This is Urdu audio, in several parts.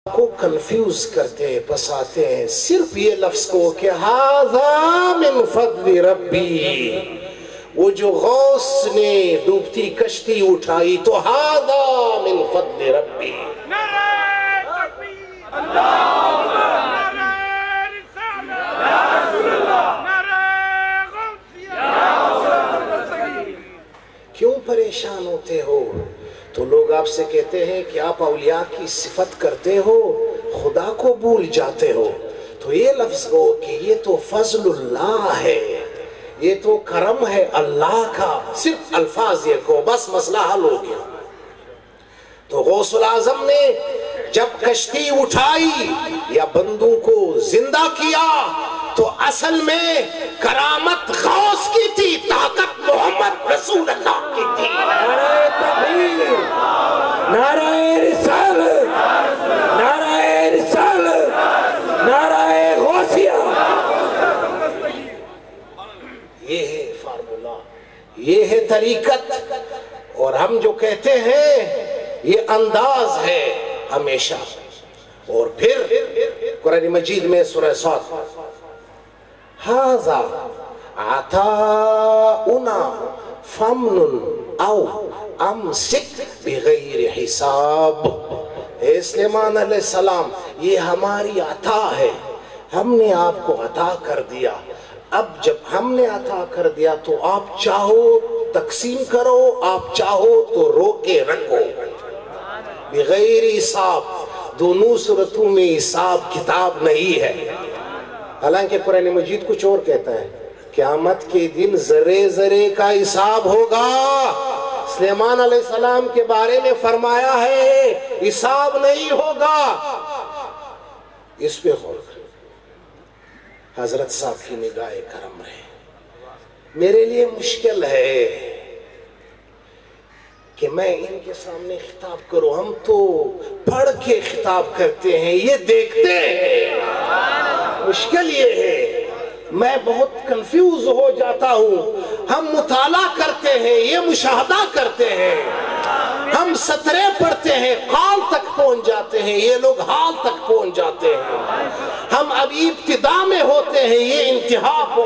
کو کنفیوز کرتے ہیں، پساتے ہیں صرف یہ لفظ کو کہ ہذا من فضل ربی. وہ جو غوث نے ڈوبتی کشتی اٹھائی تو ہذا من فضل ربی. کیوں پریشان ہوتے ہو؟ تو لوگ آپ سے کہتے ہیں کہ آپ اولیاء کی صفت کرتے ہو، خدا کو بھول جاتے ہو. تو یہ لفظ ہو کہ یہ تو فضل اللہ ہے، یہ تو کرم ہے اللہ کا. صرف الفاظ یہ کو بس مسئلہ حل ہو گیا. تو غوث العظم نے جب کشتی اٹھائی یا بندوں کو زندہ کیا تو اصل میں کرامت غوث کی تھی، طاقت محمد رسول اللہ کی تھی. نعرہ تکبیر، نعرہ رسالت، نعرہ رسالت، نعرہ غوثیہ. یہ ہے فارمولا، یہ ہے طریقت. اور ہم جو کہتے ہیں یہ انداز ہے ہمیشہ. اور پھر قرآن مجید میں سورہ صاد ھذا عطاؤنا فمن او امسک بغیر حساب. اے سلیمان علیہ السلام، یہ ہماری عطا ہے، ہم نے آپ کو عطا کر دیا. اب جب ہم نے عطا کر دیا تو آپ چاہو تقسیم کرو، آپ چاہو تو روکے رکھو. بغیر حساب، دونوں صورتوں میں حساب کتاب نہیں ہے. حالانکہ قرآن مجید کچھ اور کہتا ہے، قیامت کے دن ذرے ذرے کا حساب ہوگا. سلیمان علیہ السلام کے بارے میں فرمایا ہے حساب نہیں ہوگا. اس پہ غور کریں. حضرت صاحب کی نگاہ کرم رہے. میرے لیے مشکل ہے کہ میں ان کے سامنے خطاب کروں. ہم تو پڑھ کے خطاب کرتے ہیں، یہ دیکھتے ہیں. مشکل یہ ہے، میں بہت کنفیوز ہو جاتا ہوں. ہم مطالعہ کرتے ہیں، یہ مشاہدہ کرتے ہیں. ہم سطریں پڑھتے ہیں، قال تک پہنچ جاتے ہیں، یہ لوگ حال تک پہنچ جاتے ہیں. ہم ابھی ابتدا میں ہوتے ہیں، یہ انتہا کو.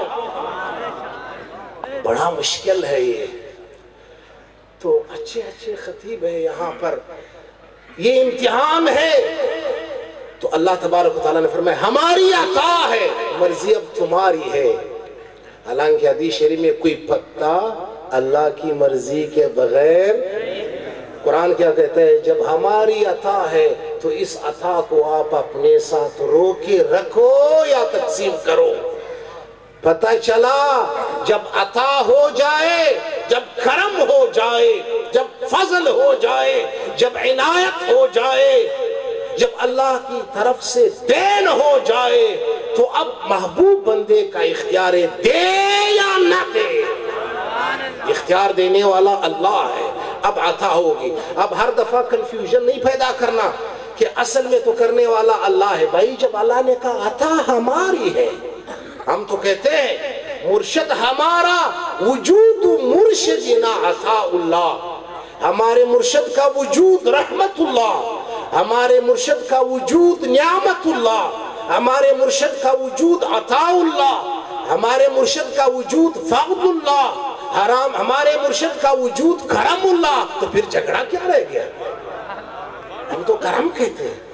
بڑا مشکل ہے یہ. تو اچھے اچھے خطیب ہیں یہاں پر، یہ امتحان ہے. تو اللہ تبارک و تعالیٰ نے فرمایا ہماری عطا ہے، مرضی اب تمہاری ہے. حالانکہ حدیث شریف میں کوئی پتا اللہ کی مرضی کے بغیر. قرآن کیا کہتا ہے؟ جب ہماری عطا ہے تو اس عطا کو آپ اپنے ساتھ روکے رکھو یا تقسیم کرو. پتہ چلا جب عطا ہو جائے، جب کرم ہو جائے، جب فضل ہو جائے، جب عنایت ہو جائے، جب اللہ کی طرف سے دین ہو جائے تو اب محبوب بندے کا اختیار ہے، دے یا نہ دے. اختیار دینے والا اللہ ہے. اب عطا ہوگی. اب ہر دفعہ کنفیوژن نہیں پیدا کرنا کہ اصل میں تو کرنے والا اللہ ہے. بھائی جب اللہ نے کہا عطا ہماری ہے، ہم تو کہتے ہیں مرشد ہمارا، وجود مرشدنا عطا اللہ. ہمارے مرشد کا وجود رحمت اللہ، ہمارے مرشد کا وجود نعمت اللہ، ہمارے مرشد کا وجود عطا اللہ، ہمارے مرشد کا وجود فضل اللہ، ہمارے مرشد کا وجود کرم اللہ. تو پھر جھگڑا کیا رہ گیا؟ ہم تو کرم کہتے ہیں.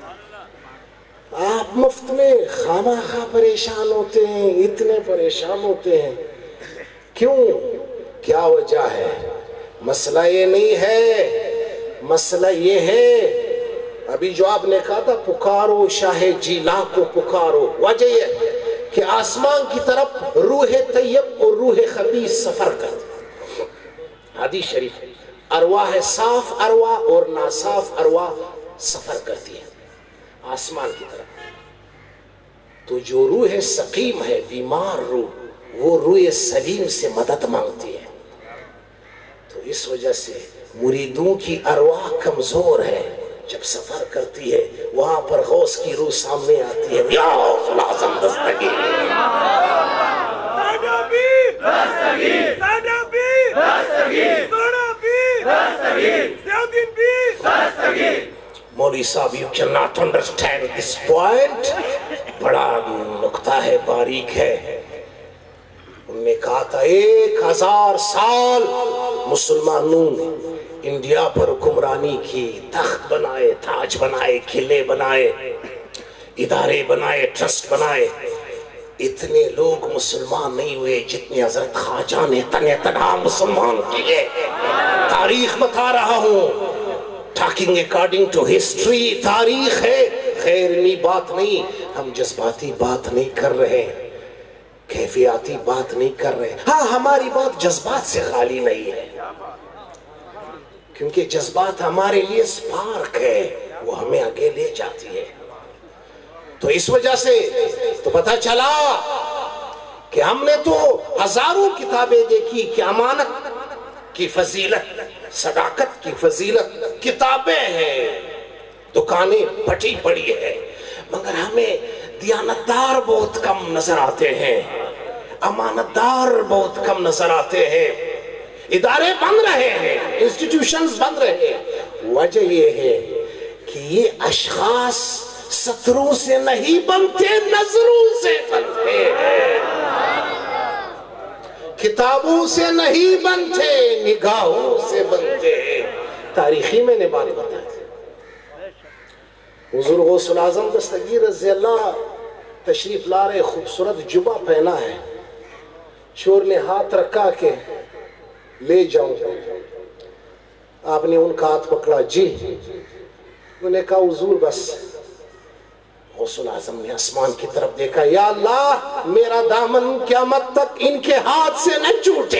آپ مفت میں خواہ پریشان ہوتے ہیں، اتنے پریشان ہوتے ہیں. کیوں؟ کیا وجہ ہے؟ مسئلہ یہ نہیں ہے، مسئلہ یہ ہے ابھی جو آپ نے کہا تھا پکارو شاہ جیلا کو پکارو. وجہ یہ کہ آسمان کی طرف روح طیب اور روح خبیث سفر کرتے. حدیث شریف ارواح صاف ارواح اور ناصاف ارواح سفر کرتی ہے آسمان کی طرف. تو جو روح سقیم ہے، بیمار روح، وہ روح سلیم سے مدد مانگتی ہے. تو اس وجہ سے مریدوں کی ارواح کمزور ہے. جب سفر کرتی ہے وہاں پر غوث کی روح سامنے آتی ہے. یا غوث العظم دستگیر، مولوی صاحب you cannot understand this point. بڑا نقطہ ہے، باریک ہے. انہوں نے کہا تھا 1000 سال مسلمانوں نے انڈیا پر حکمرانی کی، تخت بنائے، تاج بنائے، قلعے بنائے، ادارے بنائے، ٹرسٹ بنائے. اتنے لوگ مسلمان نہیں ہوئے جتنے حضرت خواجہ نے تنہا مسلمان کیے. تاریخ بتا رہا ہوں، ٹاکنگ اکارڈنگ ٹو ہسٹری، تاریخ ہے. خیر نہیں بات نہیں، ہم جذباتی بات نہیں کر رہے، کیفیاتی بات نہیں کر رہے. ہاں ہماری بات جذبات سے خالی نہیں ہے، کیونکہ جذبات ہمارے لیے سپارک ہے، وہ ہمیں آگے لے جاتی ہے. تو اس وجہ سے تو پتہ چلا کہ ہم نے تو ہزاروں کتابیں دیکھی کہ امانت کی فضیلت، صداقت کی فضیلت، کتابیں ہیں، دکانیں پھٹی پڑی ہے، مگر ہمیں دیانتدار بہت کم نظر آتے ہیں، امانتدار بہت کم نظر آتے ہیں. ادارے بن رہے ہیں، انسٹیٹیوشنز بن رہے ہیں. وجہ یہ ہے کہ یہ اشخاص ستروں سے نہیں بنتے، نظروں سے بنتے ہیں. کتابوں سے نہیں بنتے، نگاہوں سے بنتے ہیں. تاریخی میں نے بات بتائی. حضور غوث الاعظم دستگیر رضی اللہ تشریف لا رہے، خوبصورت جبہ پہنا ہے. چور نے ہاتھ رکھا کہ لے جاؤں. آپ نے ان کا ہاتھ پکڑا. جی. انہوں نے کہا حضور بس. غوث الاعظم نے آسمان کی طرف دیکھا، یا اللہ میرا دامن قیامت تک ان کے ہاتھ سے نہ چھوٹے.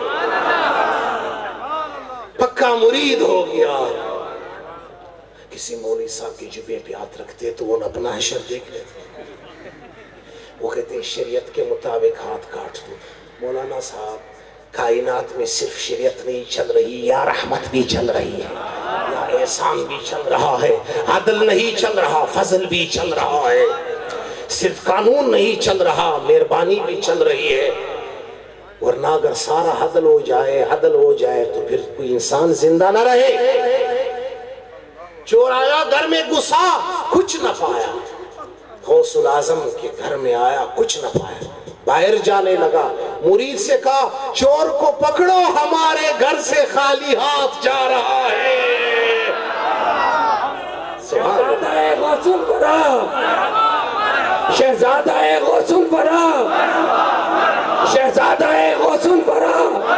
پکا مرید ہو گیا. کسی مولوی صاحب کی جبے پہ ہاتھ رکھتے تو وہ اپنا حشر دیکھ لیتے. وہ کہتے ہیں شریعت کے مطابق ہاتھ کاٹ دو. مولانا صاحب کائنات میں صرف شریعت نہیں چل رہی، یا رحمت بھی چل رہی ہے، یا احسان بھی چل رہا ہے، عدل نہیں چل رہا، فضل بھی چل رہا ہے. صرف قانون نہیں چل رہا، مہربانی بھی چل رہی ہے. ورنہ اگر سارا عدل ہو جائے تو پھر کوئی انسان زندہ نہ رہے. چور آیا گھر میں گھسا، کچھ نہ پایا. غوث الاعظم کے گھر میں آیا، کچھ نہ پایا. باہر جانے لگا. مرید سے کہا چور کو پکڑو، ہمارے گھر سے خالی ہاتھ جا رہا ہے. شہزادہ غوث الورا، شہزادہ غوث الورا، شہزادہ غوث الورا.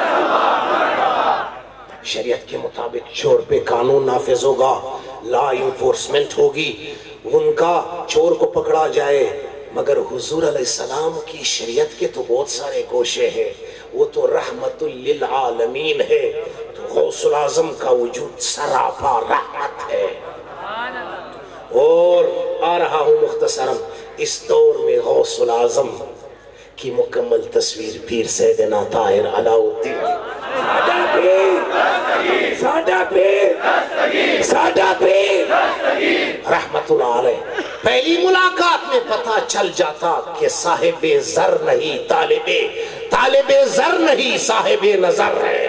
شریعت کے مطابق چور پہ قانون نافذ ہوگا، لا انفورسمنٹ ہوگی، ان کا چور کو پکڑا جائے. مگر حضور علیہ السلام کی شریعت کے تو بہت سارے گوشے ہیں، وہ تو رحمت للعالمین ہے. تو غوث الاعظم کا وجود سراپا رحمت ہے. اور آ رہا ہوں مختصراً، اس دور میں غوث الاعظم کی مکمل تصویر پیر سیدنا طاہر علاؤالدین. سادہ پیر رحمت اللہ علیہ. پہلی ملاقات میں پتہ چل جاتا کہ صاحب زر نہیں، طالب زر نہیں، صاحب نظر ہے.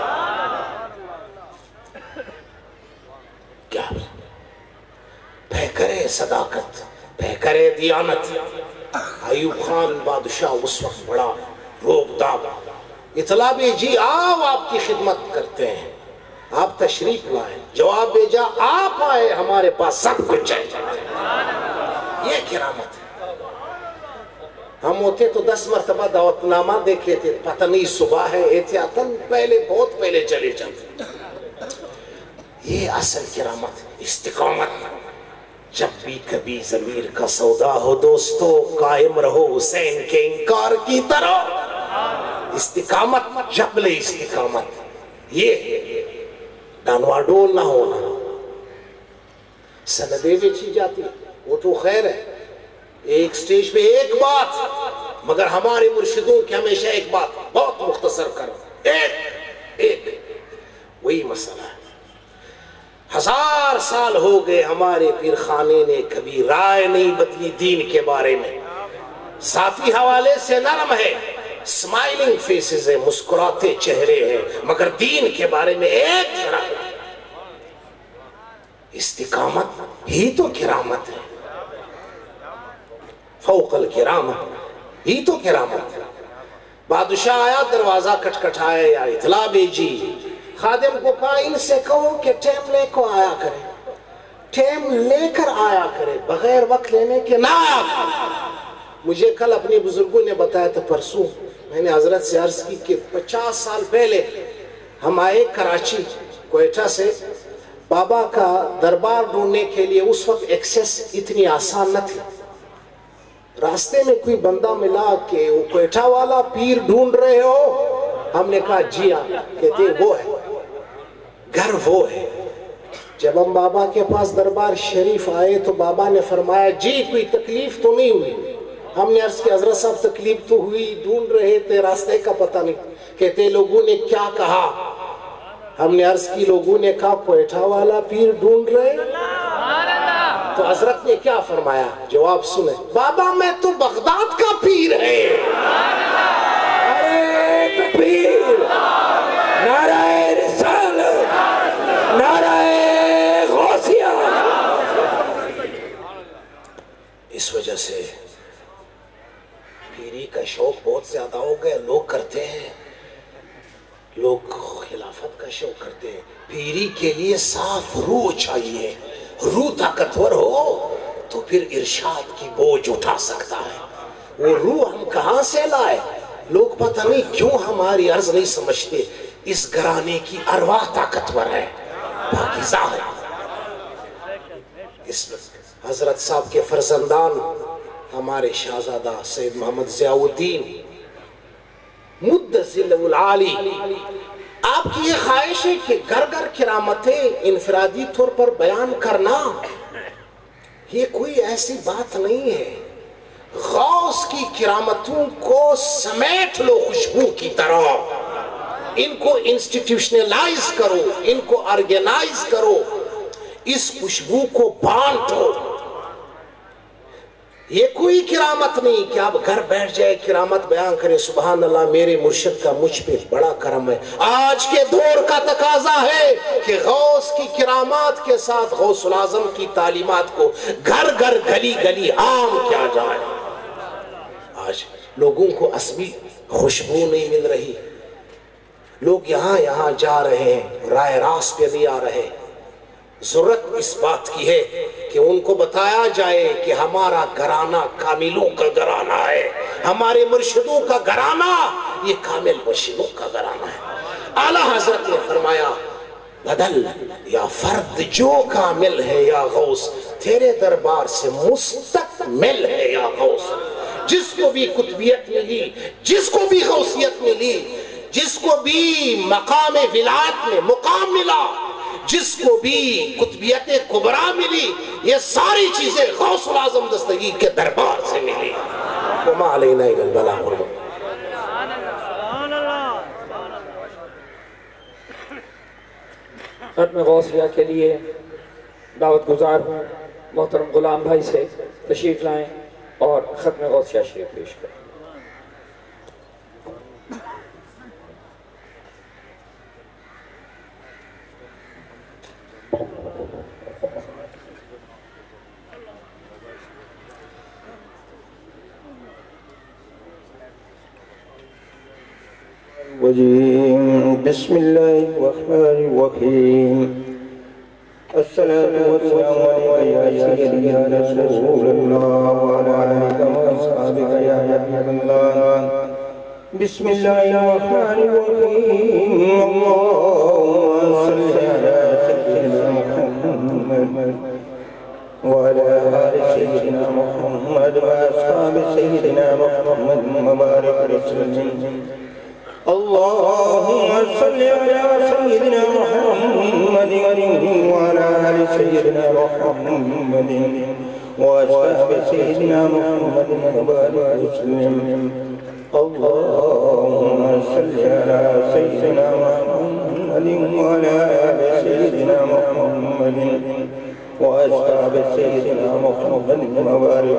کیا پیکرے صداقت، پیکرے دیانت. ایوب خان بادشاہ اس وقت بڑا روب داب. اطلاع بھیجی آؤ آپ کی خدمت کرتے ہیں، آپ تشریف لائیں. جواب بھیجا آپ آئے، ہمارے پاس سب کچھ ہے. یہ کرامت ہے. ہم ہوتے تو 10 مرتبہ دعوت نامہ دیکھے تھے، پتہ نہیں صبح ہے، احتیاطاً پہلے بہت پہلے چلے جاتے. یہ اصل کرامت، استقامت. جب بھی کبھی ضمیر کا سودا ہو دوستو، قائم رہو حسین کے انکار کی طرح. استقامت، جبل استقامت. یہ ڈانوا ڈول نہ ہونا. سندیں بیچی جاتی وہ تو خیر ہے، ایک سٹیج پہ ایک بات، مگر ہمارے مرشدوں کی ہمیشہ ایک بات بہت مختصر کرو، ایک وہی مسئلہ ہے. 1000 سال ہو گئے ہمارے پیر خانے نے کبھی رائے نہیں بدلی دین کے بارے میں. ذاتی حوالے سے نرم ہے، اسمائلنگ فیسز ہیں، مسکراتے چہرے ہیں، مگر دین کے بارے میں ایک ذرا استقامت ہی تو کرامت ہے، فوق الکرامت ہی تو کرامت ہے۔ بادشاہ آیا، دروازہ کھٹکھٹایا یا اطلاع بھیجی، خادم کو کہا ان سے کہو کہ ٹیم لے کو آیا کرے، ٹیم لے کر آیا کرے، بغیر وقت لینے کے نہ آیا کرے۔ مجھے کل اپنے بزرگوں نے بتایا تھا، پرسوں میں نے حضرت سے عرض کی کہ 50 سال پہلے ہم آئے کراچی کوئٹہ سے، بابا کا دربار ڈھونڈنے کے لیے اس وقت ایکسیس اتنی آسان نہ تھی۔ راستے میں کوئی بندہ ملا کہ وہ کوئٹہ والا پیر ڈھونڈ رہے ہو؟ ہم نے کہا جی ہاں، کہتے وہ ہے، گھر وہ ہے۔ جب ہم بابا کے پاس دربار شریف آئے تو بابا نے فرمایا جی کوئی تکلیف تو نہیں ہوئی؟ ہم نے عرض کی حضرت صاحب تکلیف تو ہوئی، ڈھونڈ رہے تھے، راستے کا پتہ نہیں۔ کہتے لوگوں نے کیا کہا؟ ہم نے عرض کی لوگوں نے کہا کوئٹہ والا پیر ڈھونڈ رہے۔ تو حضرت نے کیا فرمایا؟ جواب سنیں، بابا میں تو بغداد کا پیر ہے۔ ارے تکبیر، نعرہ رسالت، نعرہ غوثیہ۔ اس وجہ سے پیری کا شوق بہت زیادہ ہو گیا، لوگ کرتے ہیں، لوگ خلافت کا شوق کرتے ہیں۔ پیری کے لیے صاف روح چاہیے، روح طاقتور ہو تو پھر ارشاد کی بوجھ اٹھا سکتا ہے۔ وہ روح ہم کہاں سے لائے؟ لوگ پتہ نہیں کیوں ہماری عرض نہیں سمجھتے۔ اس گھرانے کی ارواح طاقتور ہے، پاکیزہ ہے۔ اس حضرت صاحب کے فرزندان ہمارے شہزادہ سید محمد ضیاء الدین مدظل العالی، آپ کی یہ خواہش ہے کہ گھر گھر کرامتیں انفرادی طور پر بیان کرنا، یہ کوئی ایسی بات نہیں ہے۔ غوث کی کرامتوں کو سمیٹ لو خوشبو کی طرح، ان کو انسٹیٹیوشنلائز کرو، ان کو آرگنائز کرو، اس خوشبو کو بانٹو۔ یہ کوئی کرامت نہیں کہ آپ گھر بیٹھ جائے کرامت بیان کرے، سبحان اللہ میرے مرشد کا مجھ پہ بڑا کرم ہے۔ آج کے دور کا تقاضا ہے کہ غوث کی کرامات کے ساتھ غوث العظم کی تعلیمات کو گھر گھر گلی گلی عام کیا جائے۔ آج لوگوں کو اصلی خوشبو نہیں مل رہی، لوگ یہاں جا رہے ہیں، رائے راست پہ نہیں آ رہے۔ ضرورت اس بات کی ہے کہ ان کو بتایا جائے کہ ہمارا گھرانہ کاملوں کا گھرانہ ہے، ہمارے مرشدوں کا گھرانہ یہ کامل مرشدوں کا گھرانہ ہے۔ اعلیٰ حضرت نے فرمایا بدل یا فرد جو کامل ہے یا غوث، تیرے دربار سے مستقمل ہے یا غوث۔ جس کو بھی قطبیت ملی، جس کو بھی غوثیت ملی، جس کو بھی مقام ولایت میں مقام ملا، جس کو بھی قطبیت کبریٰ ملی، یہ ساری چیزیں غوث العظم دستگیر کے دربار سے ملی۔ وما علینا الا البلاغ المبین۔ ختم غوثیہ کے لیے دعوت گزار ہوں محترم غلام بھائی سے تشریف لائیں اور ختم غوثیہ شریف پیش کریں۔ بسم الله الرحمن الرحيم الصلاة والسلام عليك يا سيدي يا رسول الله وعلى آلك وأصحابك يا حبيب الله بسم الله الرحمن الرحيم اللهم صل على سيدنا محمد وعلى آل سيدنا محمد وأصحاب سيدنا محمد وبارك وسلم اللهم صل على سيدنا محمد وعلى آل سيدنا محمد وأصحاب سيدنا محمد وبارك وسلم اللهم صل على سيدنا محمد وعلى آل سيدنا محمد وأصحاب سيدنا محمد وبارك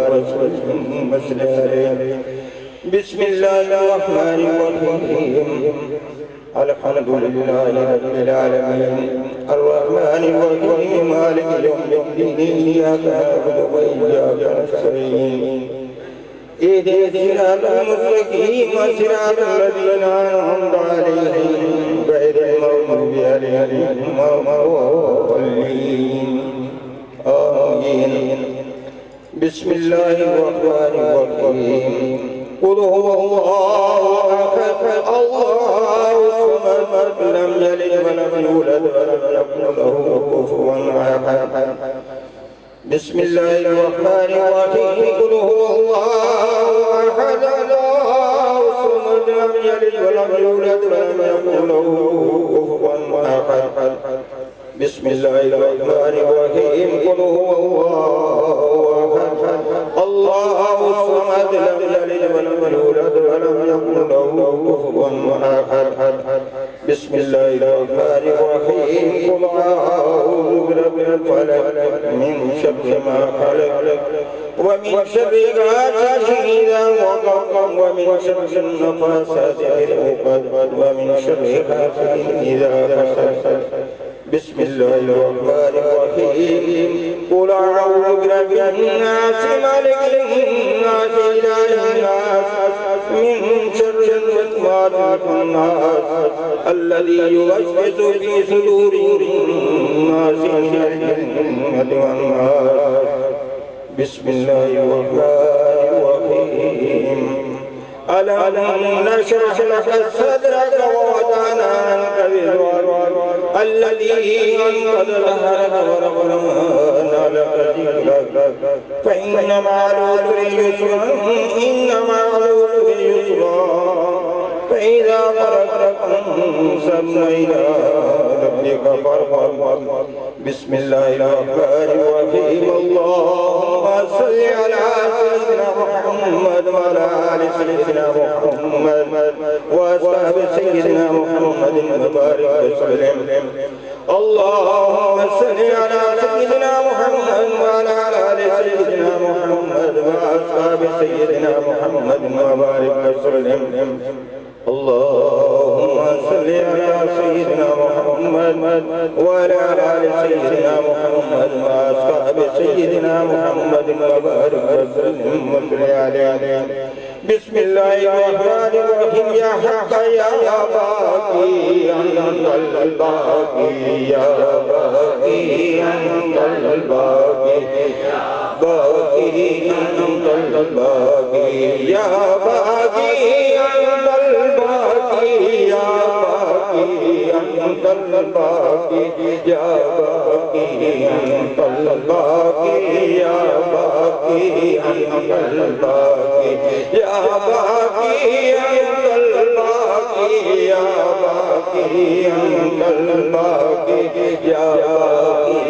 وسلم بسم الله الرحمن الرحيم الحمد لله رب العالمين الرحمن الرحيم مالك يوم الدين إياك نعبد وإياك نستعين اهدنا الصراط المستقيم صراط الذين أنعمت عليهم غير المغضوب عليهم ولا الضالين آمين. بسم الله الرحمن الرحيم. قل هو الله أحد الله الصمد لم يلد ولم يولد ولم يكن له كفوا أحد. بسم الله الرحمن الرحيم. قل هو الله أحد الله الصمد لم يلد ولم يولد ولم يكن له كفوا أحد. بسم الله الرحمن الرحيم. قل هو الله أحد الله الصمد لم يلد ولم يولد ولم يكن له كفوا أحد. بسم الله الرحمن الرحيم. قل أعوذ برب الفلق من شر ما خلق ومن شر غاسق إذا وقب ومن شر النفاثات في العقد ومن شر حاسد إذا حسد. بسم الله الرحمن الرحيم. قل أعوذ برب الناس ملك الناس إله الناس من شر الوسواس الخناس الذي يوسوس في صدور الناس من الجنة والناس. بسم الله الرحمن الرحيم. ألم نشرح لك صدرك ووضعنا عنك وزرك الذي أنقض ظهرك ورفعنا لك ذكرك فإن مع العسر يسرا إن مع العسر يسرا فإذا فرغت فانصب إلى ربك فارغب. بسم الله الرحمن الرحيم. اللهم صل على سيدنا محمد وعلى آل سيدنا محمد وأصحاب سيدنا محمد وبارك وسلم. اللهم صل على سيدنا محمد وعلى آل سيدنا محمد وأصحاب سيدنا محمد وبارك وسلم. اللهم صل على سيدنا محمد وعلى آل سيدنا محمد وأصحاب سيدنا محمد وبارك وسلم وصل عليه. بسم الله الرحمن الرحيم. يا حق يا باقي أنت الباقي يا باقي أنت الباقي باقي أنت الباقي يا باقي أنت الباقي يا باقي أنت الباقي يا باقي أنت الباقي يا باقي أنت الباقي يا باقي أنت الباقي يا باقي أنت الباقي يا باقي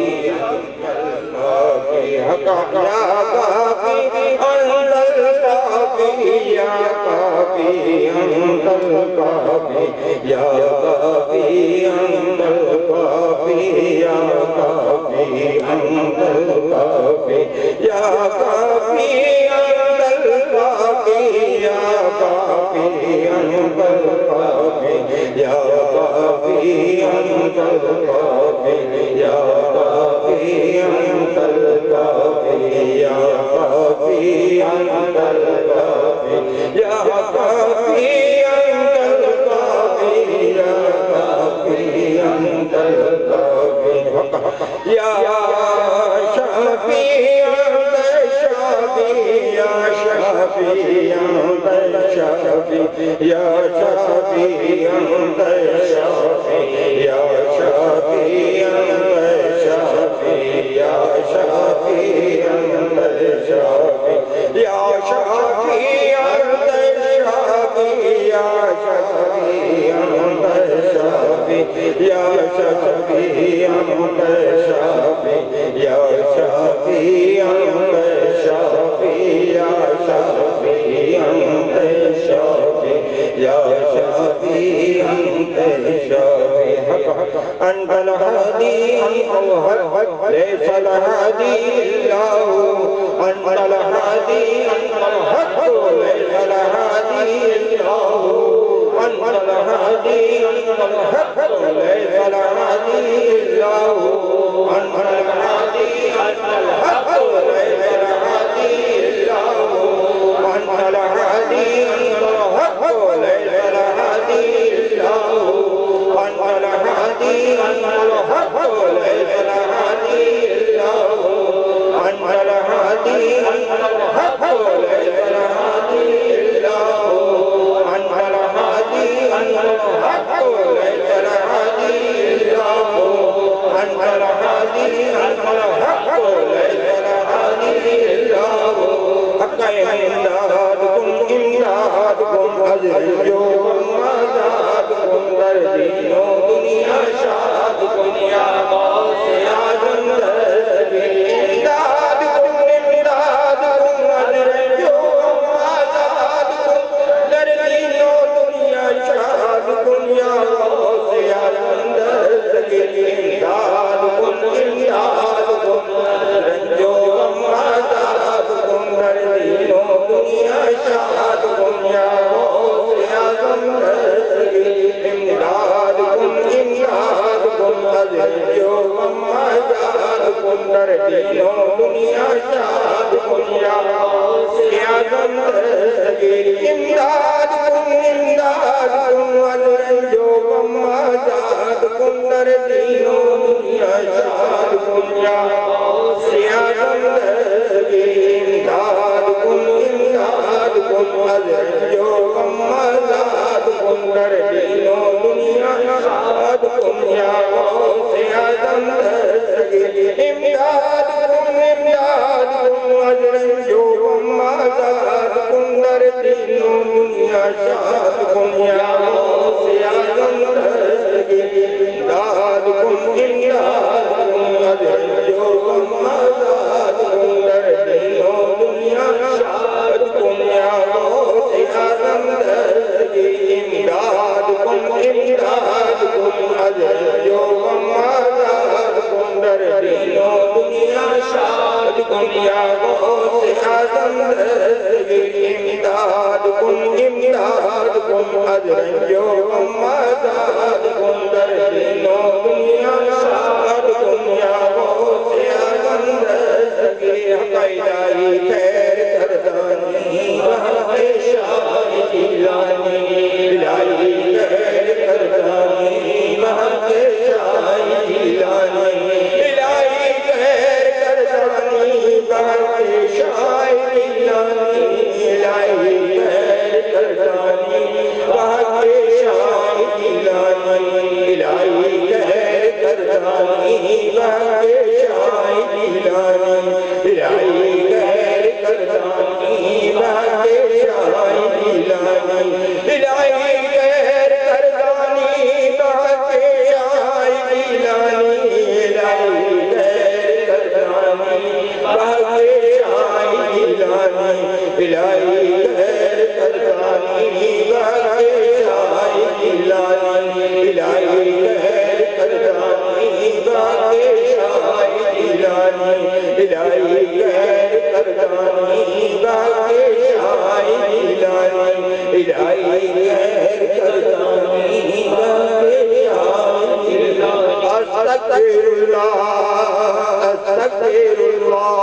حق يا باقي أنت الباقي يا باقي أنت الباقي يا باقي أنت الباقي يا باقي أنت الباقي يا باقي أنت الباقي يا باقي أنت الباقي يا باقي أنت الباقي يا باقي أنت الباقي يا باقي أنت الباقي يا باقي أنت الباقي يا باقي أنت الباقي يا شافي أنت الشافي يا شافي أنت الشافي يا شافي أنت الشافي يا شافي أنت الشافي يا شافي أنت الشافي يا شافي أنت الشافي يا شافي أنت الشافي يا شافي أنت الشافي يا شافي أنت الشافي يا شافي أنت الشافي يا شافي أنت الشافي أنت الهادي ليس الهادي إلا هو أنت الهادي أنت الحق ليس الهادي إلا هو وأنت الهادي الحق ليس الهادي إلا هو وأنت الهادي الحق ليس الهادي إلا هو وأنت الهادي الحق ليس الهادي إلا هو وأنت الهادي الحق ليس الهادي إلا هو وأنت الهادي الحق ليس الهادي إلا هو وأنت الهادي الحق ليس الهادي إلا هو وأنت الهادي الحق ليس الهادي إلا هو حق إمدادكم إمدادكم أزرجوا ومزادكم دردين ودنيا شادكم يا غوث يا جند إمدادكم إمدادكم أزرجوا ومزادكم دردين ودنيا شادكم يا غوث يا جند إمدادكم إمدادكم أزرجوا ومزادكم دردين ودنيا شادكم يا غوث يا جند إمدادكم إمدادكم أزرجوا ومزادكم دردين ودنيا شادكم يا غوث يا جند إمدادكم إمدادكم أزرجوا ومزادكم دردين ودنيا شادكم يا غوث يا جند إمدادكم إمدادكم أزرجوا ومزادكم دردين ودنيا شادكم يا غوث يا جند إمدادكم إمدادكم أزرجوا ومزادكم دردين ودنيا شادكم يا غوث يا جند إمدادكم إمدادكم أزرجوا ومزادكم دردين ودنيا شادكم يا غوث يا جند إمدادكم إمدادكم أزرجوا ومزادكم دردين ودنيا شادكم يا غوث يا جند إمدادكم إمدادكم أزرجوا ومزادكم دردين ودنيا شادكم يا غوث يا جند حق إلهی خیر کردانی وحق شاہ جیلانی الہی خیر کردانی وحق شاہ جیلانی الہی خیر کردانی وحق شاہ جیلانی الہی خیر کردانی وحق شاہ جیلانی الہی خیر کردانی وحق شاہ جیلانی الہی خیر کردانی وحق شاہ جیلانی الہی خیر کردانی وحق شاہ جیلانی الہی خیر کردانی وحق شاہ جیلانی الہی خیر کردانی وحق شاہ جیلانی الہی خیر کردانی وحق شاہ جیلانی الہی خیر کردانی وحق شاہ جیلانی الہی خیر کردانی وحق شاہ جیلانی استغفر اللہ استغفر اللہ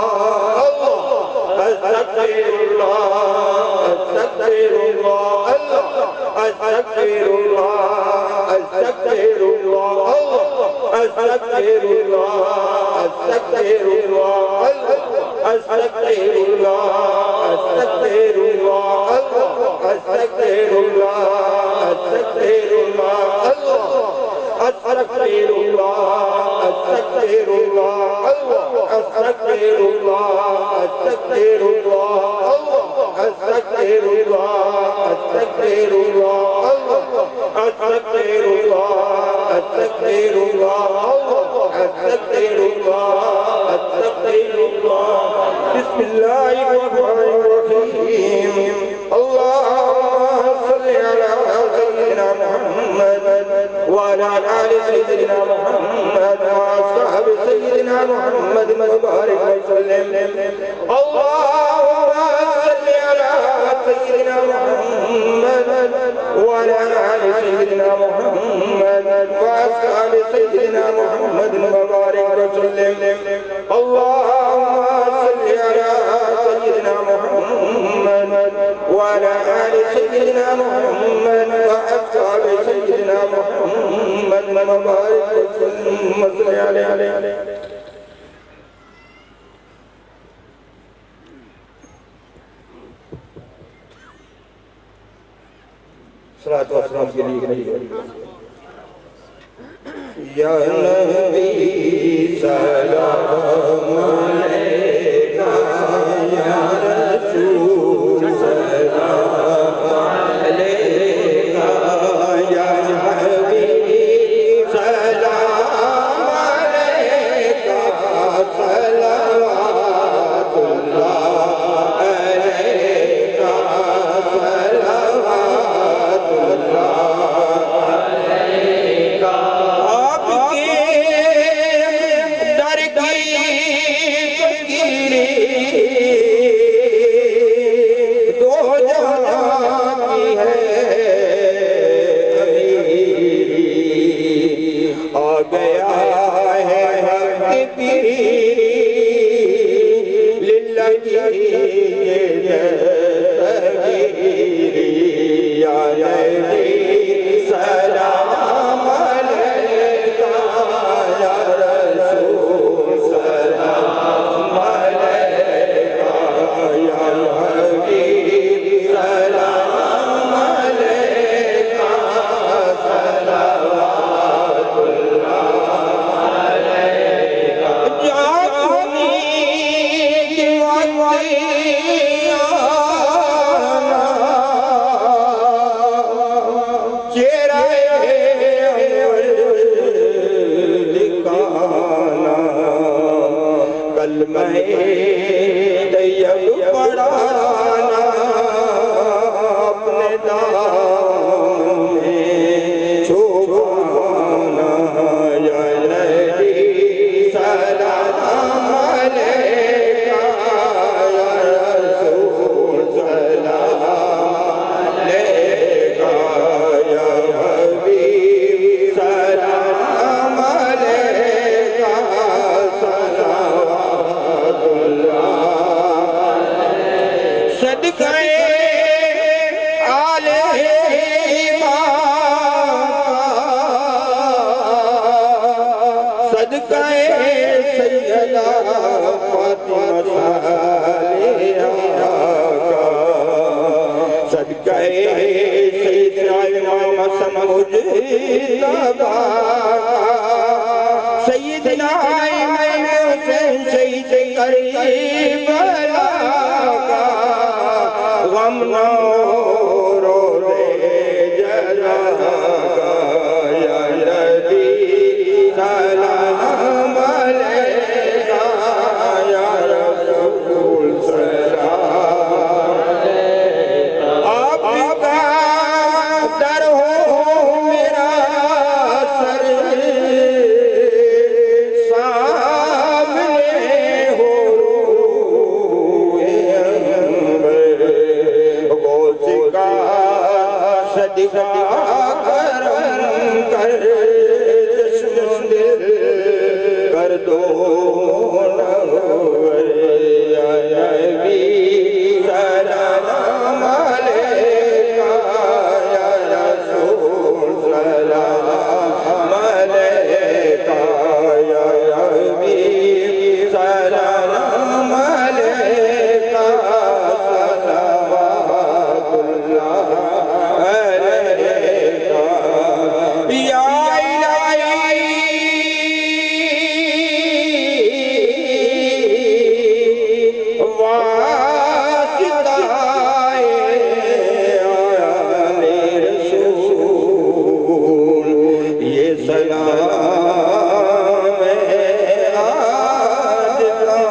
استغفر اللہ استغفر اللہ استغفر اللہ استغفر اللہ استغفر اللہ استغفر اللہ استغفر اللہ استغفر اللہ استغفر اللہ استغفر اللہ استغفر الله استغفر الله استغفر الله استغفر الله استغفر الله استغفر الله استغفر الله استغفر الله استغفر الله استغفر الله بسم الله الرحمن الرحيم اللهم صل على سيدنا محمد وعلى آل سيدنا محمد وأصحاب سيدنا محمد وبارك وسلم اللهم صل على سيدنا محمد وعلى آل وسلم وبارك وسلم وصل عليه صلاة والسلام کے لیے یا نبی سلام علیکہ یا رسول سلام علیکہ یا حبیب سلام علیکہ صلوات اللہ علیکہ صلوات اللہ علیکہ آپ کے در کی فقیری دو جہاں کی ہے امیری آ گیا ہے حق کی للہی تغیری یا نبی سلام علیکہ یا رسول سلام علیکہ یا حبیب سلام علیکہ صلوات اللہ علیکہ جاگنی کی کلمہ طیب پڑھانا اپنے دام میں چھپانا یا نبی سلام علیکہ یا رسول سلام علیکہ یا حبیب سلام علیکہ صلوات اللہ صدقہ آل صدقہ سیدہ فاطمہ صالحہ کا صدقہ سیدنا امام حسن مجتبی سیدنا امام حسین شہید کربلا کا غم نہ روزے جزا کا یا نبی سلام علیکہ یا رسول سلام علیکہ آپ کا در ہو میرا سر سامنے ہو روئے انبر غوث کا صدقہ کرم کر جشن دل کر دو نور یا نبی سلام علیکہ یا رسول سلام علیکہ یا حبیب سلام علیکہ صلوات اللہ علیکہ یا الہی واسطہ آل رسول یہ سلام ہے آج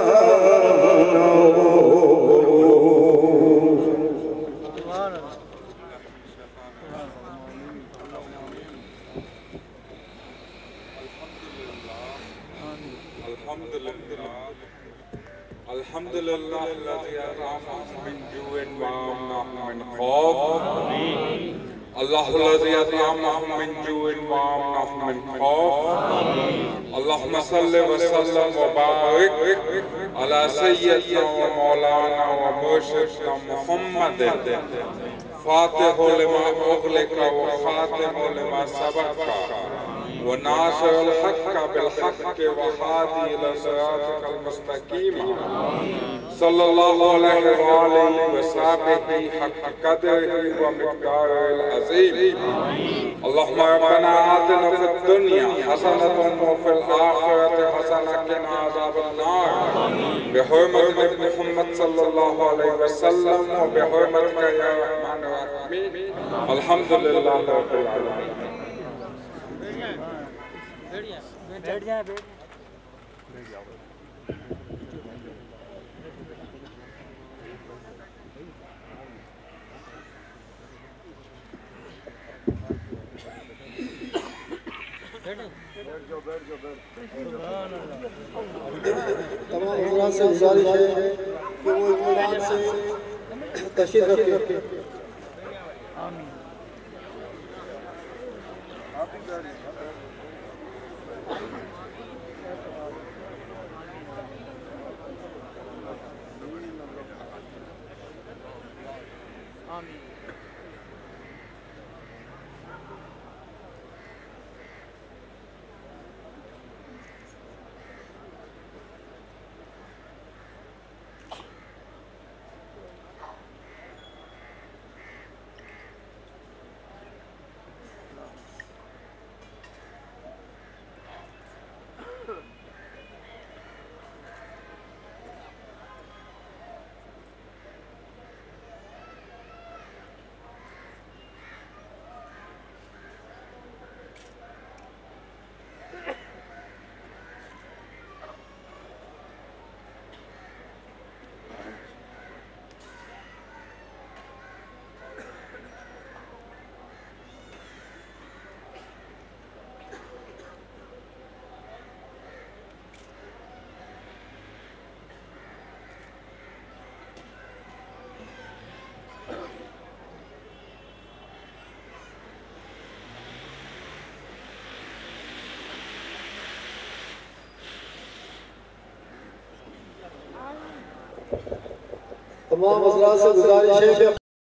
الحمدللہ الذی اطعمنا من جوع وآمننا من خوف اللہ الذی اطعمنا من جوع وآمننا من خوف اللہم صلی وسلم وبارک علی سیدنا و مولانا و مرشدنا محمد فاتح لما اغلق و خاتم لما سبق وناصر الحق بالحق وهادي إلى صراطك المستقيم صلى الله عليه وآله وصحبه حق قدره ومقداره العظيم اللهم ربنا آتنا في الدنيا حسنة وفي الآخرة حسنة وقنا عذاب النار بحرمة ابن محمد صلى الله عليه وسلم وبحرمتك يا رحمن الرحيم الحمد لله رب العالمين. بیٹھ جائیں تمام حضرات سے گزارش ہے کہ وہ اطمینان سے تشریف رکھیں. تمام حضرات سے گزارش ہے کہ